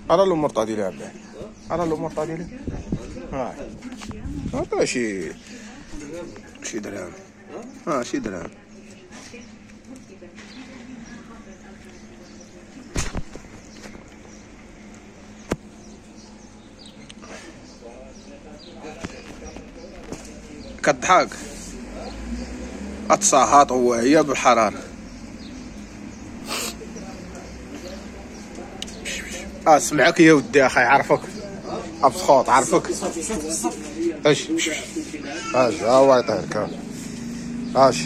أرى الأمور ديالي عبد. أرى الأمور ديالي. هذا شي درهم. شي درهم. كضحك أتصاهط هو هي بالحرارة. سمعك يا ودي اخي، عرفك ابسخوط، عرفك اش ها هو يطيرك اش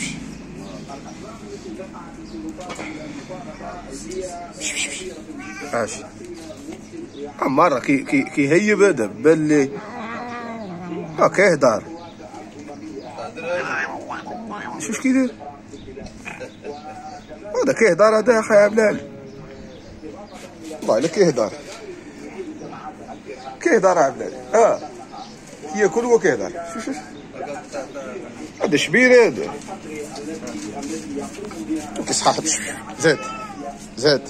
اش مرة كيهيب هذا باللي كيهدر. شوف كيدير هذا، كيهدر هذا يا اخي يا بلال، والله الا كيهدر عبد. كياكل هو كيهدر. شوف هذا شبير هذا كيصحى. زاد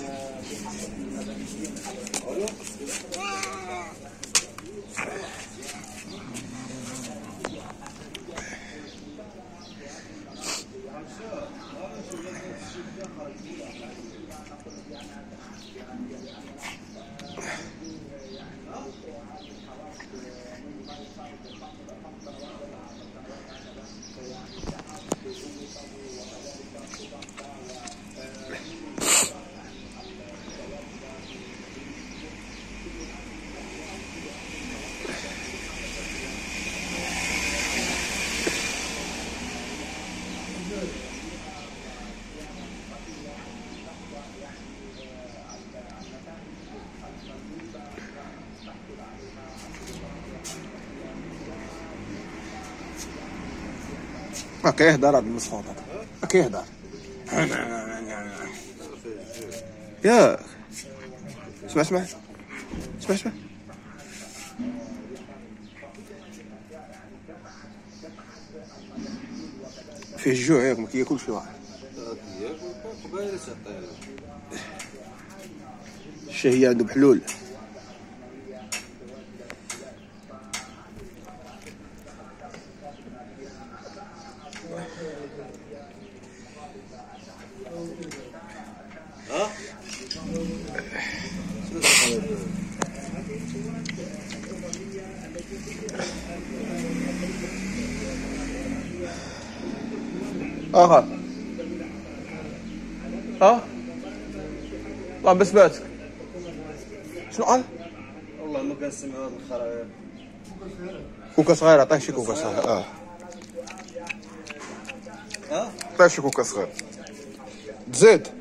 كيهدر هذا المسخوط هذا، كيهدر ياك. اسمع فيه الجوع ياك، ما كياكلش واحد. الشهية عنده بحلول. اخر الله بسباتك. شنو قال؟ والله ما كنسمع هذا الخرا. كوكا صغير، عطيه شي كوكا صغير. عطيه شي كوكا صغير. تزيد